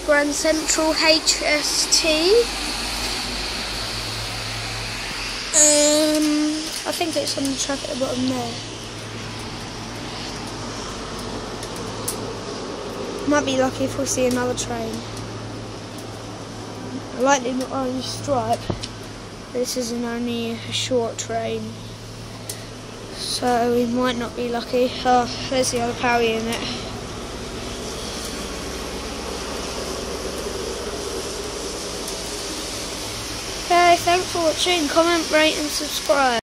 Grand Central HST. I think it's on the track at the bottom there. Might be lucky if we see another train. I like the orange stripe. This isn't only a short train, so we might not be lucky. Oh, there's the other power unit. Okay, thanks for watching. Comment, rate and subscribe.